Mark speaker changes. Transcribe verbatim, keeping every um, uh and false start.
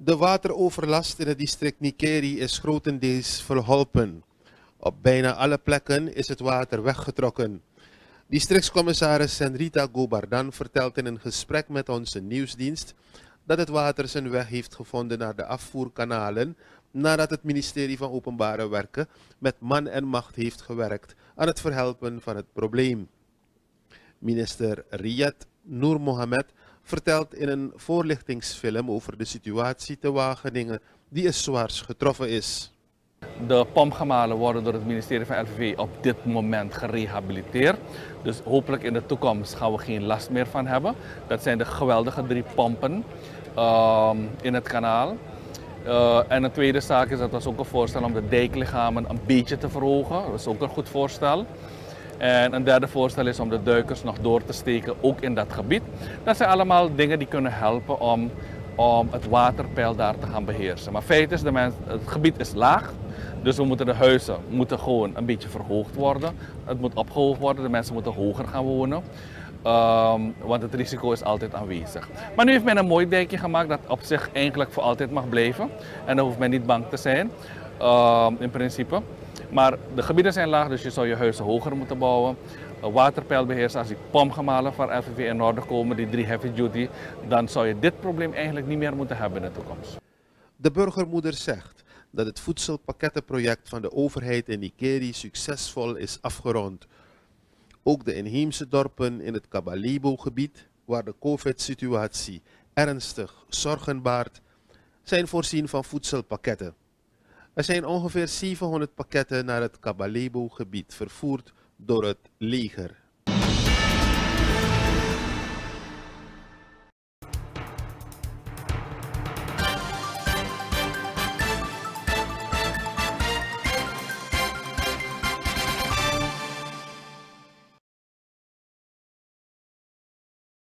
Speaker 1: De wateroverlast in het district Nikeri is grotendeels verholpen. Op bijna alle plekken is het water weggetrokken. Districtscommissaris Senrita Gobardan vertelt in een gesprek met onze nieuwsdienst dat het water zijn weg heeft gevonden naar de afvoerkanalen nadat het ministerie van Openbare Werken met man en macht heeft gewerkt aan het verhelpen van het probleem. Minister Riyad Noor Mohammed vertelt in een voorlichtingsfilm over de situatie te Wageningen die is zwaars getroffen is.
Speaker 2: De pompgemalen worden door het ministerie van L V V op dit moment gerehabiliteerd. Dus hopelijk in de toekomst gaan we geen last meer van hebben. Dat zijn de geweldige drie pompen uh, in het kanaal. Uh, en een tweede zaak is dat was ook een voorstel om de dijklichamen een beetje te verhogen. Dat is ook een goed voorstel. En een derde voorstel is om de duikers nog door te steken, ook in dat gebied. Dat zijn allemaal dingen die kunnen helpen om, om het waterpeil daar te gaan beheersen. Maar feit is, de mens, het gebied is laag. Dus we moeten de huizen moeten gewoon een beetje verhoogd worden. Het moet opgehoogd worden, de mensen moeten hoger gaan wonen. Um, want het risico is altijd aanwezig. Maar nu heeft men een mooi dijkje gemaakt dat op zich eigenlijk voor altijd mag blijven. En dan hoeft men niet bang te zijn, uh, in principe. Maar de gebieden zijn laag, dus je zou je huizen hoger moeten bouwen. Uh, waterpeil beheersen, als die pompgemalen van L V V in orde komen, die drie heavy duty, dan zou je dit probleem eigenlijk niet meer moeten hebben in de toekomst.
Speaker 1: De burgermoeder zegt dat het voedselpakkettenproject van de overheid in Nikeri succesvol is afgerond. Ook de inheemse dorpen in het Kabalebo-gebied, waar de COVID-situatie ernstig zorgen baart, zijn voorzien van voedselpakketten. Er zijn ongeveer zevenhonderd pakketten naar het Kabalebo-gebied vervoerd door het leger.